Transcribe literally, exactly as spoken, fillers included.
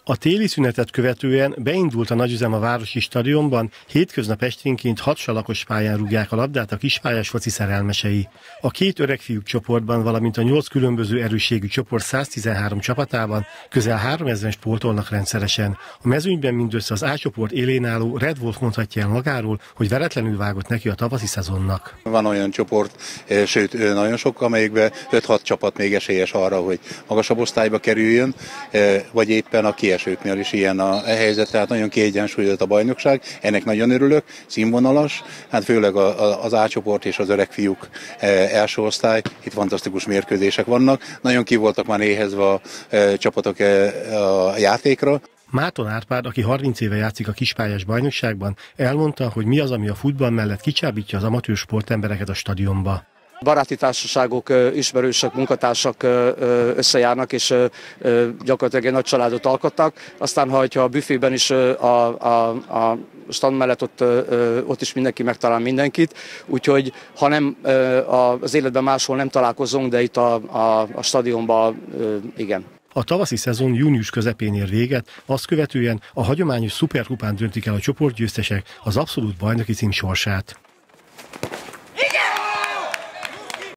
A téli szünetet követően beindult a nagyüzem a városi stadionban, hétköznap esténként hat salakos pályán rúgják a labdát a kispályás foci szerelmesei. A két öreg fiúk csoportban, valamint a nyolc különböző erősségű csoport száztizenhárom csapatában közel háromezren sportolnak rendszeresen. A mezőnyben mindössze az A csoport élén álló Red Wolf mondhatja el magáról, hogy veretlenül vágott neki a tavaszi szezonnak. Van olyan csoport, sőt nagyon sok, amelyikben öt-hat csapat még esélyes arra, hogy magasabb osztályba kerüljön, vagy éppen a kiesőknél is ilyen a helyzet, tehát nagyon kiegyensúlyozott a bajnokság, ennek nagyon örülök, színvonalas, hát főleg az A csoport és az öreg fiúk első osztály, itt fantasztikus mérkőzések vannak, nagyon ki voltak már éhezve a csapatok a játékra. Márton Árpád, aki harminc éve játszik a kispályás bajnokságban, elmondta, hogy mi az, ami a futball mellett kicsábítja az amatőr sportembereket a stadionba. Baráti társaságok, ismerősök, munkatársak összejárnak, és gyakorlatilag egy nagy családot alkottak. Aztán, ha a büfében is a, a, a stand mellett ott, ott is mindenki megtalál mindenkit, úgyhogy ha nem az életben máshol nem találkozunk, de itt a, a, a stadionban igen. A tavaszi szezon június közepén ér véget, azt követően a hagyományos szuperkupán döntik el a csoportgyőztesek az abszolút bajnoki cím sorsát.